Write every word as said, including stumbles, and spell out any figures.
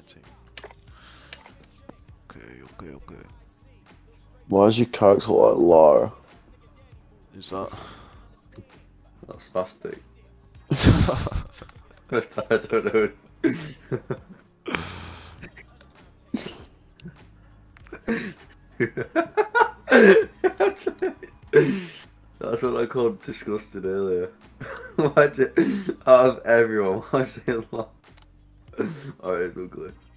team. Okay, okay, okay. Why is your character like Lara? Is that? That's spastic. I don't know. That's what I called disgusted earlier. Why did, out of everyone, why is it like... Alright, it's ugly.